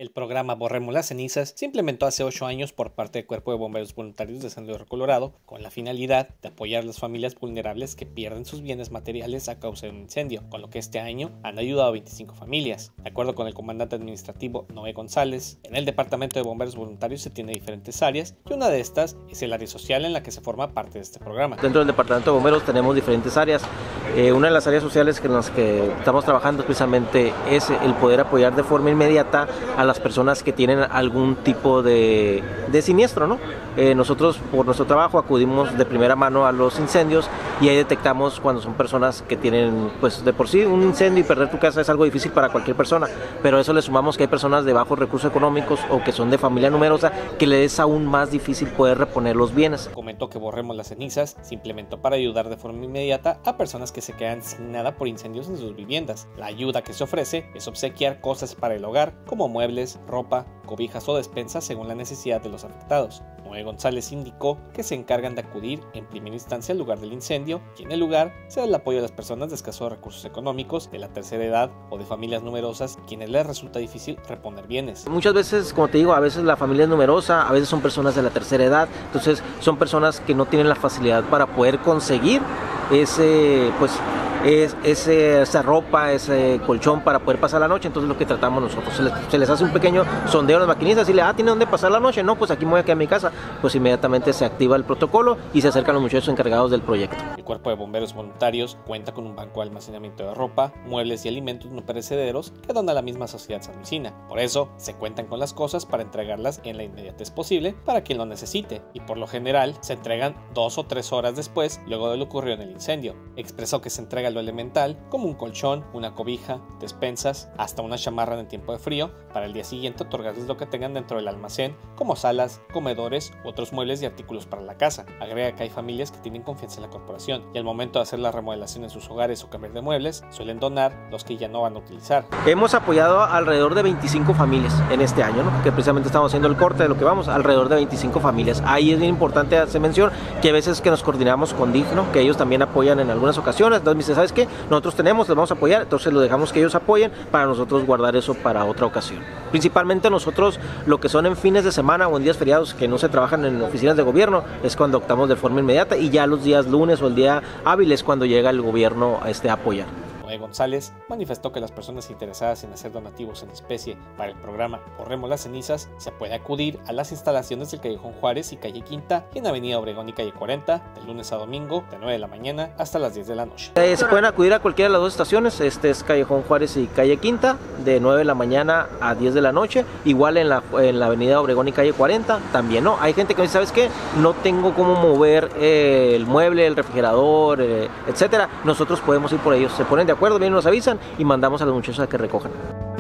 El programa Borremos las Cenizas se implementó hace 8 años por parte del Cuerpo de Bomberos Voluntarios de San Luis, Colorado, con la finalidad de apoyar a las familias vulnerables que pierden sus bienes materiales a causa de un incendio, con lo que este año han ayudado a 25 familias. De acuerdo con el comandante administrativo Noé González, en el Departamento de Bomberos Voluntarios se tiene diferentes áreas y una de estas es el área social en la que se forma parte de este programa. Dentro del Departamento de Bomberos tenemos diferentes áreas. Una de las áreas sociales en las que estamos trabajando precisamente es el poder apoyar de forma inmediata a las personas que tienen algún tipo de siniestro, ¿no? Nosotros por nuestro trabajo acudimos de primera mano a los incendios y ahí detectamos cuando son personas que tienen, pues de por sí un incendio y perder tu casa es algo difícil para cualquier persona, pero a eso le sumamos que hay personas de bajos recursos económicos o que son de familia numerosa que les es aún más difícil poder reponer los bienes. Comentó que Borremos las Cenizas se implementó para ayudar de forma inmediata a personas que se quedan sin nada por incendios en sus viviendas. La ayuda que se ofrece es obsequiar cosas para el hogar como muebles, ropa, cobijas o despensas según la necesidad de los afectados. Noé González indicó que se encargan de acudir en primera instancia al lugar del incendio y en el lugar se da el apoyo a las personas de escasos recursos económicos, de la tercera edad o de familias numerosas quienes les resulta difícil reponer bienes. Muchas veces, como te digo, a veces la familia es numerosa, a veces son personas de la tercera edad, entonces son personas que no tienen la facilidad para poder conseguir esa ropa, ese colchón para poder pasar la noche. Entonces lo que tratamos nosotros, se les hace un pequeño sondeo a las maquinistas y le ¿tiene dónde pasar la noche? No, pues aquí me voy a quedar en mi casa. Pues inmediatamente se activa el protocolo y se acercan los muchachos encargados del proyecto. El Cuerpo de Bomberos Voluntarios cuenta con un banco de almacenamiento de ropa, muebles y alimentos no perecederos que dona la misma sociedad sanluisina. Por eso, se cuentan con las cosas para entregarlas en la inmediatez posible para quien lo necesite, y por lo general se entregan 2 o 3 horas después, luego de lo ocurrido en el incendio. Expresó que se entrega lo elemental, como un colchón, una cobija, despensas, hasta una chamarra en tiempo de frío, para el día siguiente otorgarles lo que tengan dentro del almacén, como salas, comedores u otros muebles y artículos para la casa. Agrega que hay familias que tienen confianza en la corporación y al momento de hacer la remodelación en sus hogares o cambiar de muebles, suelen donar los que ya no van a utilizar. Hemos apoyado alrededor de 25 familias en este año, ¿no? Que precisamente estamos haciendo el corte de lo que vamos, alrededor de 25 familias. Ahí es bien importante hacer mención que a veces que nos coordinamos con DIF, ¿no? Que ellos también apoyan en algunas ocasiones. Entonces me dice, ¿sabes qué? Nosotros tenemos, les vamos a apoyar, entonces lo dejamos que ellos apoyen para nosotros guardar eso para otra ocasión. Principalmente nosotros lo que son en fines de semana o en días feriados que no se trabajan en oficinas de gobierno es cuando optamos de forma inmediata y ya los días lunes o el día hábil es cuando llega el gobierno a apoyar. Noé González manifestó que las personas interesadas en hacer donativos en especie para el programa Borremos las Cenizas se puede acudir a las instalaciones del Callejón Juárez y Calle Quinta y en Avenida Obregón y Calle 40 de lunes a domingo de 9 de la mañana hasta las 10 de la noche. Se pueden acudir a cualquiera de las dos estaciones, este es Callejón Juárez y Calle Quinta de 9 de la mañana a 10 de la noche, igual en la Avenida Obregón y Calle 40 también, ¿no? Hay gente que me dice, ¿sabes qué? No tengo cómo mover el mueble, el refrigerador, etcétera. Nosotros podemos ir por ellos, se ponen de acuerdo, bien nos avisan y mandamos a los muchachos a que recojan.